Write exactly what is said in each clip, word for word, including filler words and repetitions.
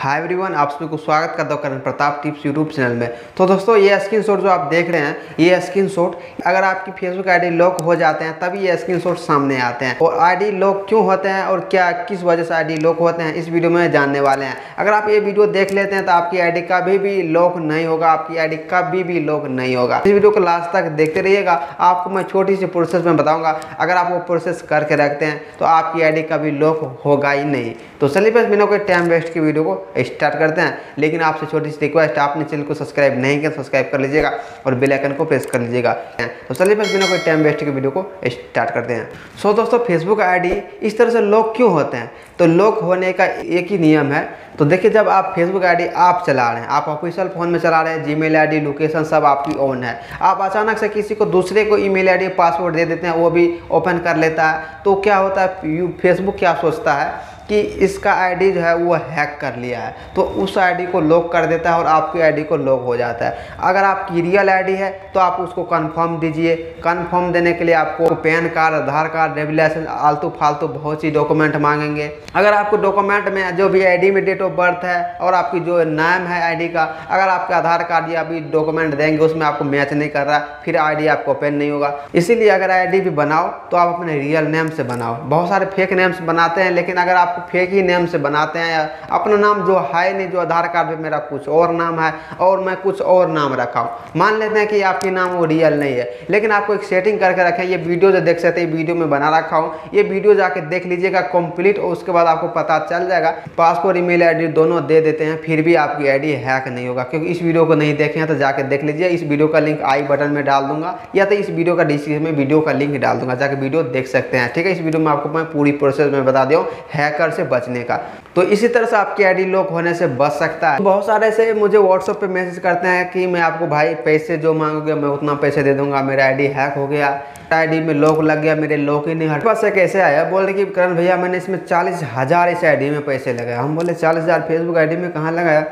Hi everyone, आप सभी को स्वागत करता हूँ Karan Pratap tips YouTube channel में। तो दोस्तों, ये स्क्रीनशॉट जो आप देख रहे हैं, ये स्क्रीनशॉट अगर आपकी फेसबुक आईडी लॉक हो जाते हैं तभी ये स्क्रीनशॉट सामने आते हैं। और आईडी लॉक क्यों होते हैं और क्या किस वजह से आईडी लॉक होते हैं, इस वीडियो में जानने वाले हैं। अगर आप ये वीडियो देख लेते हैं तो आपकी आईडी कभी भी लॉक नहीं होगा, आपकी आईडी कभी भी लॉक नहीं होगा। इस वीडियो को लास्ट तक देखते रहिएगा, आपको मैं छोटी सी प्रोसेस में बताऊंगा। अगर आप वो प्रोसेस करके रखते हैं तो आपकी आईडी कभी लॉक होगा ही नहीं। तो चलिए बस बिना कोई टाइम वेस्ट की वीडियो को स्टार्ट करते हैं। लेकिन आपसे छोटी सी रिक्वेस्ट, आपने चैनल को सब्सक्राइब नहीं किया सब्सक्राइब कर लीजिएगा और बेल आइकन को प्रेस कर लीजिएगा। तो चलिए बस बिना कोई टाइम वेस्ट की वीडियो को स्टार्ट करते हैं। सो दोस्तों, फेसबुक आईडी इस तरह से लॉक क्यों होते हैं? तो लॉक होने का एक ही नियम है। तो देखिए, जब आप फेसबुक आईडी आप चला रहे हैं, आप ऑफिशियल फ़ोन में चला रहे हैं, जीमेल आईडी लोकेशन सब आपकी ऑन है, आप अचानक से किसी को दूसरे को ईमेल आईडी पासवर्ड दे देते हैं, वो भी ओपन कर लेता है, तो क्या होता है, फेसबुक क्या सोचता है कि इसका आईडी जो है वो हैक कर लिया है, तो उस आईडी को लॉक कर देता है और आपकी आईडी को लॉक हो जाता है। अगर आपकी रियल आईडी है तो आप उसको कंफर्म दीजिए। कंफर्म देने के लिए आपको PAN card, Aadhaar card, driving licence, आलतू फालतू बहुत सी डॉक्यूमेंट मांगेंगे। अगर आपको डॉक्यूमेंट में जो भी आईडी में डेट ऑफ बर्थ है और आपकी जो नाम है आईडी का, अगर आपका आधार कार्ड या भी डॉक्यूमेंट देंगे उसमें आपको मैच नहीं कर रहा, फिर आईडी आपको ओपन नहीं होगा। इसीलिए अगर आईडी भी बनाओ तो आप अपने रियल नेम से बनाओ। बहुत सारे फेक नेम्स बनाते हैं, लेकिन अगर आप फेक ही नेम से बनाते हैं, या अपना नाम जो है नहीं, जो आधार कार्ड पे मेरा कुछ और नाम है और मैं कुछ और नाम रखा हूँ, मान लेते हैं कि आपकी नाम वो रियल नहीं है, लेकिन आपको एक सेटिंग करके रखें। ये वीडियो जो देख सकते हैं, वीडियो में बना रखा हूँ, ये वीडियो जाके देख लीजिएगा कंप्लीट, और उसके बाद आपको पता चल जाएगा। पासपोर्ट ईमेल आईडी दोनों दे देते हैं, फिर भी आपकी आईडी हैक नहीं होगा। क्योंकि इस वीडियो को नहीं देखे हैं तो जाके देख लीजिए। इस वीडियो का लिंक आई बटन में डाल दूंगा, या तो इस वीडियो का डिस्क्रिप्शन में वीडियो का लिंक डाल दूंगा, जाके वीडियो देख सकते हैं। ठीक है, इस वीडियो में आपको मैं पूरी प्रोसेस में बता दूँ हैकर से बचने का। तो इसी तरह से आपकी आईडी लॉक होने से बच सकता है। बहुत सारे से मुझे व्हाट्सएप पे मैसेज करते हैं कि मैं आपको भाई पैसे जो मांगोगे मैं उतना पैसे दे दूंगा, मेरा आईडी हैक हो गया, आईडी में लॉक लग गया, मेरे लॉक ही नहीं हट। पास से कैसे आया, बोल रहे कि करण भैया मैंने इसमें चालीस हज़ार इस आईडी में पैसे लगाया। हम बोले चालीस हज़ार फेसबुक आईडी में कहाँ लगाया?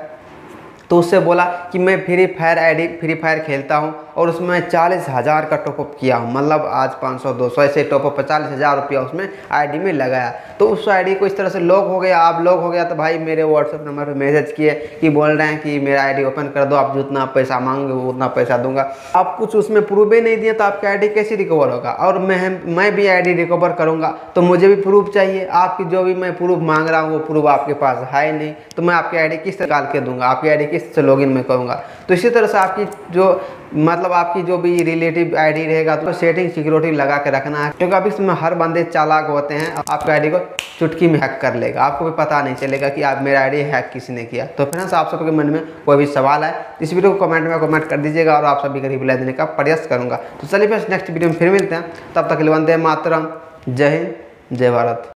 तो उससे बोला कि मैं Free Fire ID Free Fire खेलता हूँ और उसमें चालीस हज़ार का टॉपअप किया हूँ, मतलब आज पाँच सौ दो सौ ऐसे टॉपअप चालीस हज़ार रुपया उसमें आईडी में लगाया। तो उस आईडी को इस तरह से लॉक हो गया। आप लॉक हो गया तो भाई मेरे व्हाट्सएप नंबर पे मैसेज किए कि बोल रहे हैं कि मेरा आईडी ओपन कर दो, आप जितना पैसा मांगोगे वो उतना पैसा दूंगा। आप कुछ उसमें प्रूफ ही नहीं दिए तो आपकी आईडी कैसे रिकवर होगा? और मैं मैं भी आईडी रिकवर करूँगा तो मुझे भी प्रूफ चाहिए। आपकी जो भी मैं प्रूफ मांग रहा हूँ वो प्रूफ आपके पास है नहीं, तो मैं आपकी आईडी किस तरह निकाल के दूंगा? आपकी आईडी किस से लॉगिन में करूँगा? तो इसी तरह से आपकी जो मतलब आपकी जो भी रिलेटिव आईडी रहेगा तो सेटिंग सिक्योरिटी लगा के रखना है, क्योंकि अभी इसमें हर बंदे चालाक होते हैं। आपकी आईडी को चुटकी में हैक कर लेगा, आपको भी पता नहीं चलेगा कि आप मेरा आईडी हैक किसी ने किया। तो फ्रेंड्स, आप सबके मन में कोई भी सवाल है इस वीडियो को कमेंट में कमेंट कर दीजिएगा और आप सभी का रिप्लाई देने का प्रयास करूँगा। तो चलिए फिर नेक्स्ट वीडियो में फिर मिलते हैं, तब तक के लिए वंदे मातरम, जय हिंद, जय भारत।